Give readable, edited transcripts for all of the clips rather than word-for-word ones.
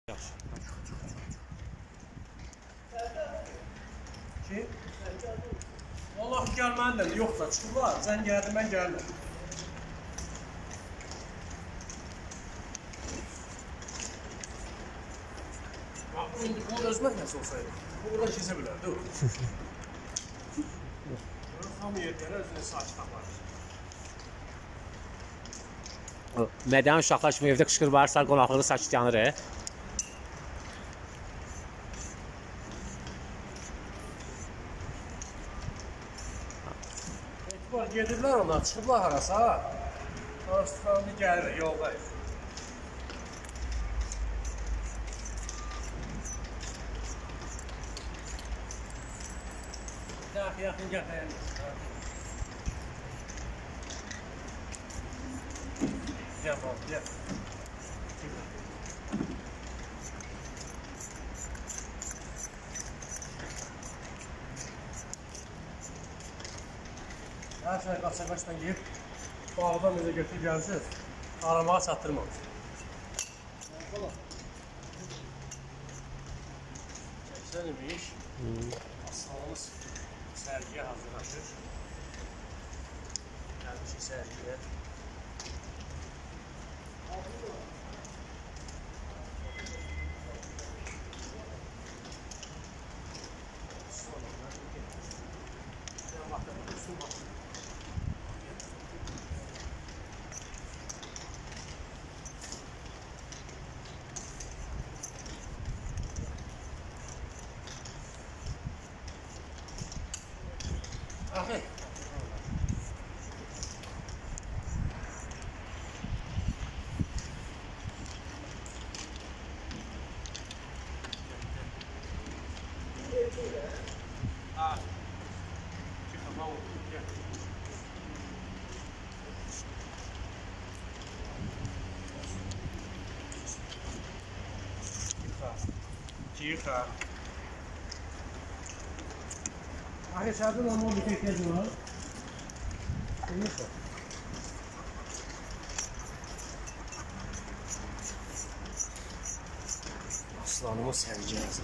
Yaxşı. Ki? Vallahi gəlməlidir, yox da çıxırlar, zəng gəldi, mən gəlmirəm. Bu özmək nəsə olsaydı, bu burada kesə bilər, dur. Hamı yerlərə özünü sakit aparır. Mədən uşaqlar kimi evdə qışqır varsa, qonaqlıqda sakit yanır. Etibar gedirlər onlar, çıxıblar harasa. Arasıqlarını gəlir, yoldayız. Yaxın gətirəyim. Gel bak, gel. Her şey kaçaklaştan giyip bağdan bize götür geleceğiz. Aramağa çatdırmamış. Çəksən imiş. Aslanımız sərgiyə hazırlaşır. Gəlmişik sərgiyə. Ahmet. Ah. Çıkma baba. Gel. Çıkma. Ahmet şartın ama bir tek yazı var. Neyse. Aslanımı seveceğiz.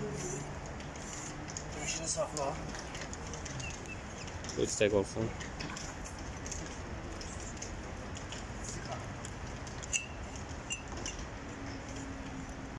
Sakla. Destek olsun.